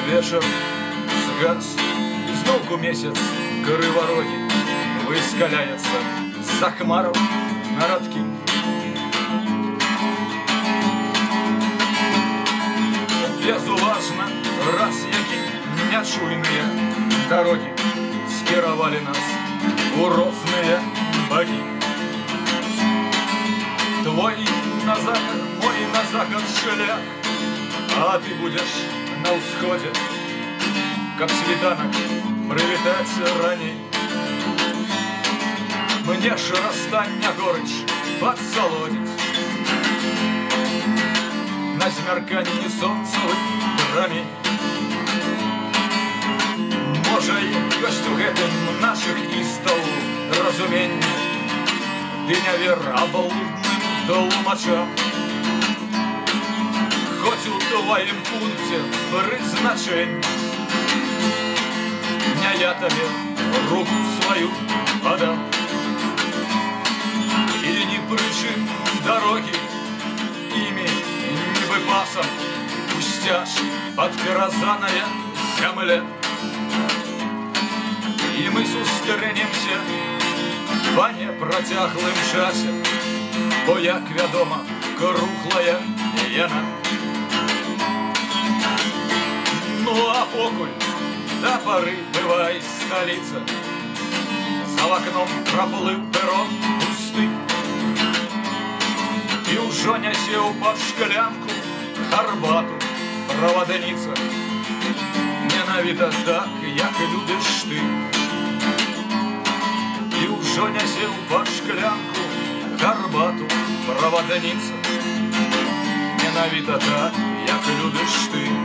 вечер згас, і зновку місяць криворогі вискаляється за хмаров на радки. Безуважно, раз які нячуйные дороги скировали нас у розные боги. Твой на запад, мой на заход шлях, а ты будешь на усходе, как світанок, прилетать раней. Мне ж расстання горыч подсолодить на змерканні сонцевых промень. Може, ёсць у гэтым наших істаў разуменне, ды не вера блудным толмачам. Хоць у твоім пункце прызначэння не я табе руку сваю подам. И не прычым дороги ими не выпасом пустяш подпиразаная земля. И мы сустрэнемся по непроцяглым часе, бо, як вядома, круглая яна. Ну а покуль до поры бывай столица, за окном проплыв перрон пусты, и ужо нясеў под шклянку гарбату правадница. Менавіта так, як любіш ты. И ужо нясеў под шклянку гарбату правадница. Менавіта так, як любіш ты.